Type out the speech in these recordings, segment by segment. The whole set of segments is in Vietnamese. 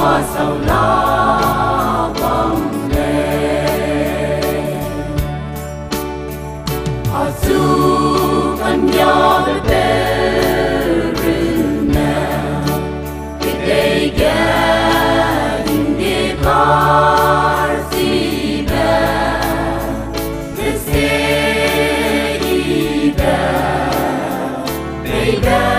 tua sầu lo vòng lệ họ du con nhỏ về bề rừng nè cái đây ghé đi có gì bé thế sẽ đi bé baby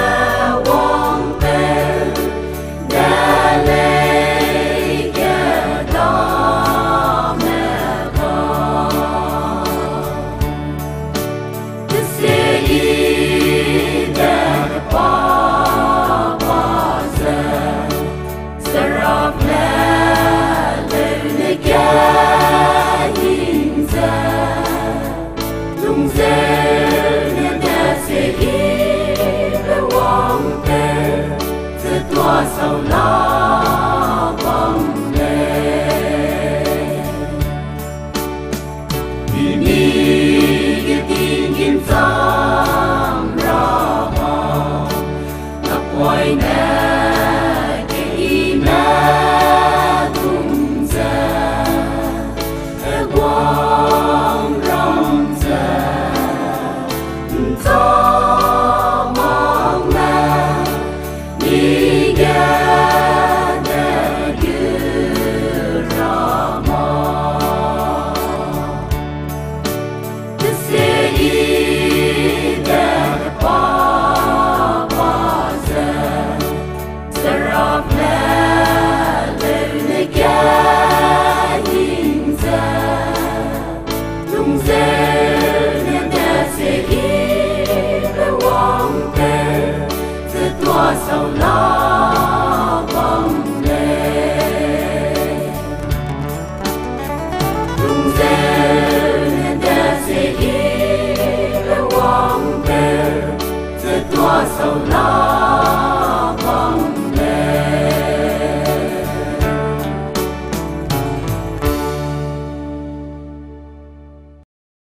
sầu lo vòng lệ vì mi cái tin kim sông rõ ngập quay nè cái mẹ tung ra cái quang rong ra gió mong mẹ đi sầu lo vòng lệ lung rê để sẽ đi về vòng về tua sầu lo